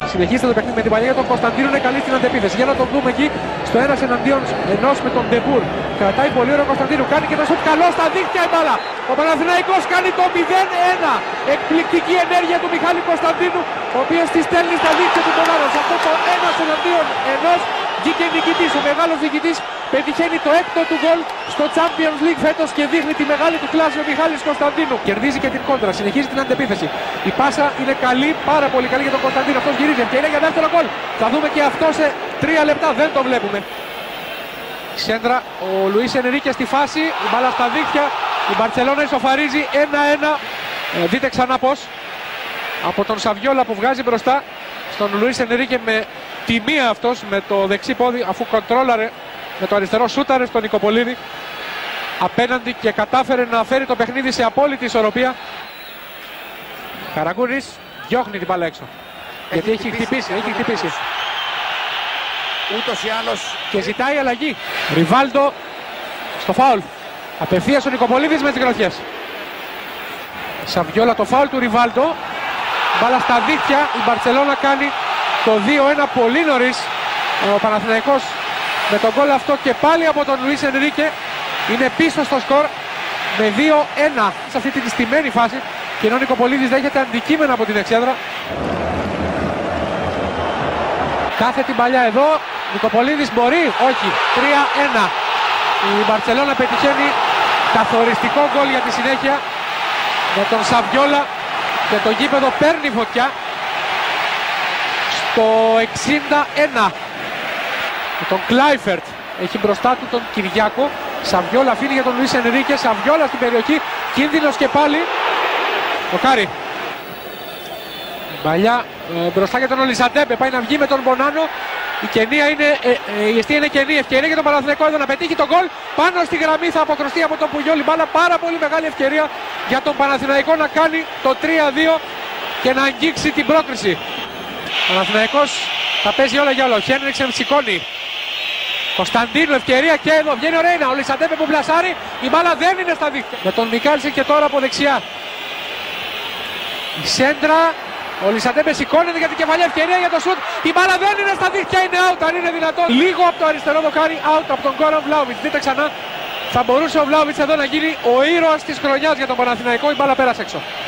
Συνεχίστε το παιχνίδι με την παλιά για τον Κωνσταντίνο, είναι καλή στην αντεπίθεση. Για να τον δούμε εκεί στο 1-εναντίον-1 με τον Ντεμπούρ. Κρατάει πολύ ωραίο Κωνσταντίνο, κάνει και το σουτ καλό στα δίχτυα η μπάλα. Ο Παναθηναϊκός κάνει το 0-1. Εκπληκτική ενέργεια του Μιχάλη Κωνσταντίνου, ο οποίος τη στέλνει στα δίχτυα του Πολάρα. Σε αυτό το 1-εναντίον-1 βγήκε νικητής. Ο μεγάλος νικητής πετυχαίνει το έκτο του γκολ στο Champions League φέτος και δείχνει τη μεγάλη του κλάση ο Μιχάλης Κωνσταντίνου. Κερδίζει και την κόντρα, συνεχίζει την αντεπίθεση. Η πάσα είναι καλή, πάρα πολύ καλή για τον Κωνσταντίνο. Αυτός γυρίζει, ευκαιρία για δεύτερο γκολ. Θα δούμε και αυτό σε 3 λεπτά, δεν το βλέπουμε. Σέντρα, ο Λουίς Ενρίκε στη φάση, η μπάλα στα δίχτυα. Η Μπαρτσελόνα ισοφαρίζει 1-1. Δείτε ξανά πώς. Από τον Σαβιόλα που βγάζει μπροστά στον Λουίς Ενρίκε με τη μία αυτός με το δεξί πόδι, αφού κοντρόλαρε με το αριστερό, σούταρε στον Νικοπολίδη απέναντι και κατάφερε να φέρει το παιχνίδι σε απόλυτη ισορροπία. Καραγκούρης διώχνει την μπάλα έξω. Γιατί έχει χτυπήσει. Ούτως ή άλλως. Και ζητάει αλλαγή. Ριβάλντο στο φάουλ. Απευθείας ο Νικοπολίδης με τις γροθιές. Σαβιόλα το φάουλ του Ριβάλντο. Μπάλα στα δίχτυα. Η Μπαρτσελόνα κάνει το 2-1 πολύ νωρίς. Ο Παναθηναϊκός με τον γκολ αυτό και πάλι από τον Λουίς Ενρίκε είναι πίσω στο σκορ με 2-1 σε αυτή τη στημένη φάση, και ενώ ο Νικοπολίδης δέχεται αντικείμενα από την εξέδρα. Κάθε την παλιά εδώ, Νικοπολίδης μπορεί, όχι, 3-1. Η Μπαρτσελόνα πετυχαίνει καθοριστικό γκολ για τη συνέχεια με τον Σαβιόλα και το γήπεδο παίρνει φωτιά στο 61. Με τον Κλάιφερτ έχει μπροστά του τον Κυριάκο. Σαβιόλα αφήνει για τον Λουίς Ενρίκε. Σαβιόλα στην περιοχή, κίνδυνος και πάλι. Ο Κάρι. Μπαλιά μπροστά για τον Ολισαντέμπε, πάει να βγει με τον Μπονάνο. Η αιστεία είναι κενή, ευκαιρία για τον Παναθηναϊκό εδώ να πετύχει τον γκολ. Πάνω στη γραμμή θα αποκρουστεί από τον Πουγιόλη μπάλα. Πάρα πολύ μεγάλη ευκαιρία για τον Παναθηναϊκό να κάνει το 3-2 και να αγγίξει την πρόκριση. Ο Παναθηναϊκός θα παίζει όλα για όλο. Χένριξεν σηκώνει. Κωνσταντίνου ευκαιρία και εδώ βγαίνει ο Ρέινα. Ο Λισαντέμπε που πλασάρει. Η μπάλα δεν είναι στα δίχτυα. Με τον Μικάλσεν και τώρα από δεξιά. Η σέντρα. Ο Λισαντέμπε σηκώνεται για την κεφαλιά, ευκαιρία για το σουτ. Η μπάλα δεν είναι στα δίχτυα, είναι out αν είναι δυνατόν. Λίγο από το αριστερό δοκάρι, out από τον Γκόραν Βλάουβιτς. Δείτε ξανά. Θα μπορούσε ο Βλάουβιτς εδώ να γίνει ο ήρωας της χρονιάς για τον Παναθηναϊκό. Η μπάλα πέρασε έξω.